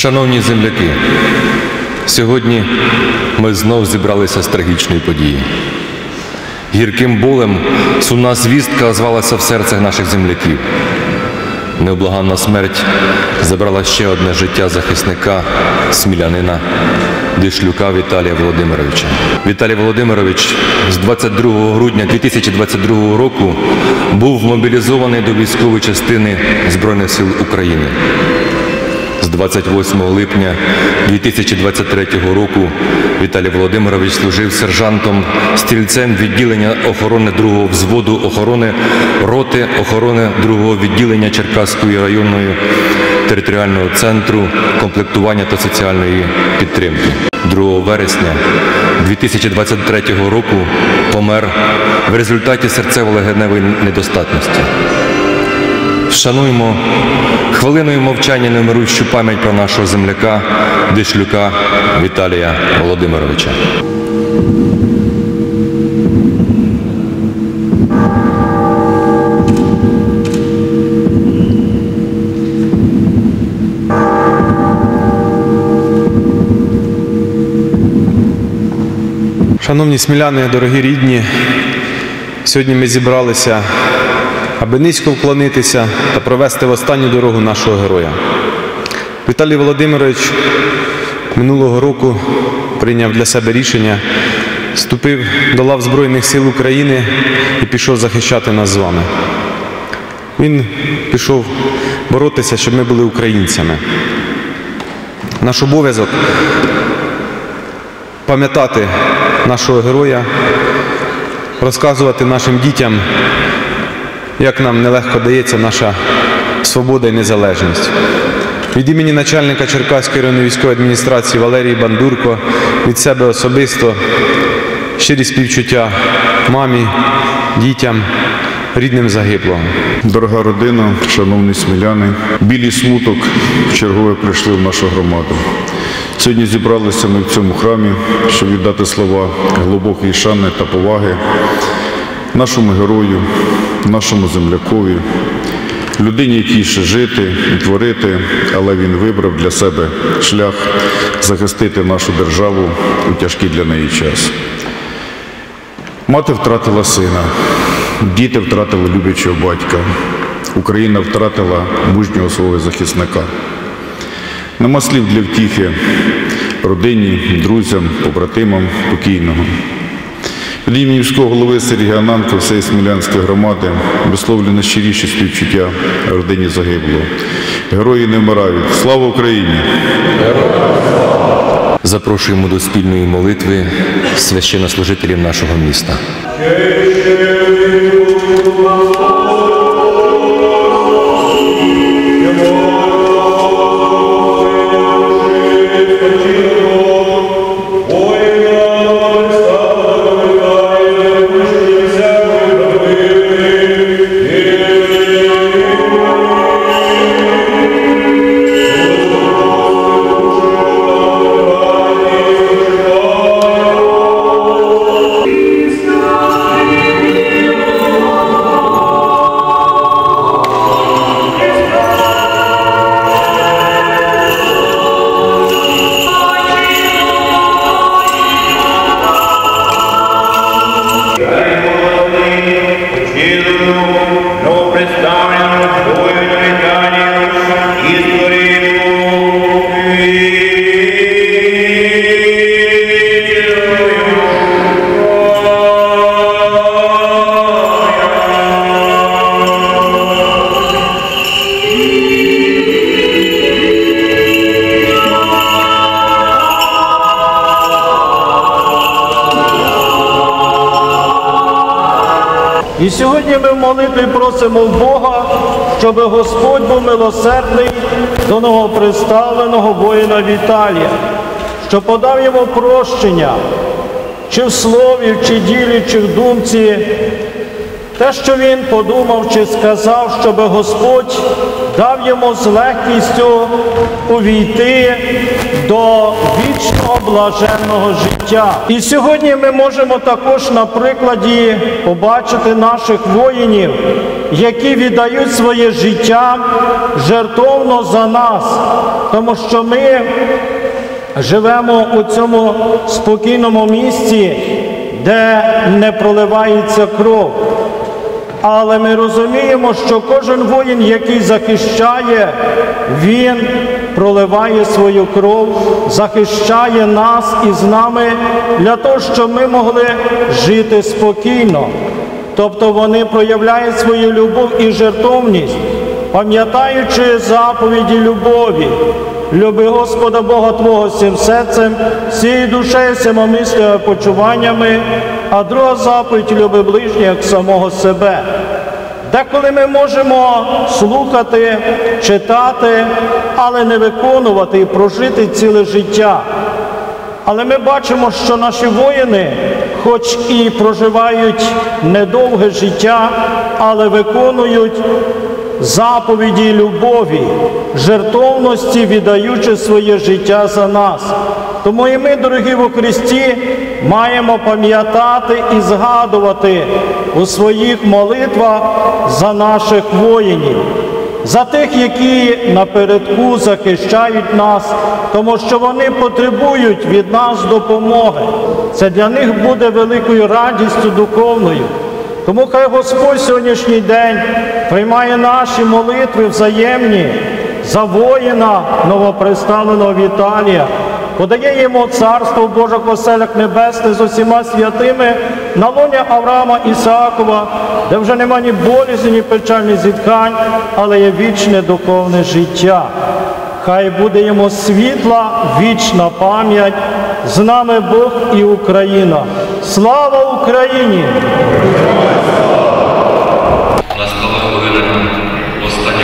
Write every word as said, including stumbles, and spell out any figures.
Шановні земляки, сьогодні ми знов зібралися з трагічної події. Гірким болем сумна звістка озвалася в серцях наших земляків. Необлаганна смерть забрала ще одне життя захисника, смілянина, Дишлюка Віталія Володимировича. Віталій Володимирович з двадцять другого грудня дві тисячі двадцять другого року був мобілізований до військової частини Збройних сил України. З двадцять восьмого липня дві тисячі двадцять третього року Віталій Володимирович служив сержантом-стрільцем відділення охорони другого взводу охорони роти охорони другого відділення Черкаської районної територіального центру комплектування та соціальної підтримки. другого вересня дві тисячі двадцять третього року помер в результаті серцево-легеневої недостатності. Вшануємо хвилиною мовчання немирущу пам'ять про нашого земляка Дишлюка Віталія Володимировича. Шановні сміляни, дорогі рідні, сьогодні ми зібралися, аби низько вклонитися та провести в останню дорогу нашого героя. Віталій Володимирович минулого року прийняв для себе рішення, вступив до лав Збройних сил України і пішов захищати нас з вами. Він пішов боротися, щоб ми були українцями. Наш обов'язок – пам'ятати нашого героя, розказувати нашим дітям, як нам нелегко дається наша свобода і незалежність. Від імені начальника Черкаської районної військової адміністрації Валерії Бандурко, від себе особисто щирі співчуття мамі, дітям, рідним загиблого. Дорога родина, шановні сміляни, біль і смуток вчергове прийшли в нашу громаду. Сьогодні зібралися ми в цьому храмі, щоб віддати слова глибокої шани та поваги нашому герою, нашому землякові, людині, якій ще жити і творити, але він вибрав для себе шлях захистити нашу державу у тяжкий для неї час. Мати втратила сина, діти втратили люблячого батька, Україна втратила мужнього свого захисника. Нема слів для втіхи родині, друзям, побратимам покійного. Від імені міського голови Сергія Ананка, всієї Смілянської громади висловлюю найщиріші співчуття родині загиблого. Герої не вмирають. Слава Україні! Запрошуємо до спільної молитви священнослужителів нашого міста. І сьогодні ми в молитві просимо в Бога, щоб Господь був милосердний до новоприставленого воїна Віталія, що подав йому прощення, чи в слові, чи ділі, чи в думці, те, що він подумав чи сказав, щоб Господь дав йому з легкістю увійти до вічного блаженного життя. І сьогодні ми можемо також на прикладі побачити наших воїнів, які віддають своє життя жертовно за нас, тому що ми живемо у цьому спокійному місці, де не проливається кров. Але ми розуміємо, що кожен воїн, який захищає, він проливає свою кров, захищає нас і з нами для того, щоб ми могли жити спокійно. Тобто вони проявляють свою любов і жертовність, пам'ятаючи заповіді любові. Люби Господа Бога Твого всім серцем, всією душею, всіма мислями, почуваннями, а друга заповідь – люби ближнього, як самого себе. Деколи ми можемо слухати, читати, але не виконувати і прожити ціле життя. Але ми бачимо, що наші воїни, хоч і проживають недовге життя, але виконують заповіді любові, жертовності, віддаючи своє життя за нас. Тому і ми, дорогі во Христі, маємо пам'ятати і згадувати у своїх молитвах за наших воїнів, за тих, які напередку захищають нас, тому що вони потребують від нас допомоги. Це для них буде великою радістю духовною. Тому хай Господь сьогоднішній день приймає наші молитви взаємні за воїна новоприставленого Віталія, подає йому Царство Боже в оселях небесних з усіма святими на лоні Авраама Ісаакова, де вже нема ні болізні, ні печальних зітхань, але є вічне духовне життя. Хай буде йому світла, вічна пам'ять. З нами Бог і Україна. Слава Україні! Настала хвилина останнього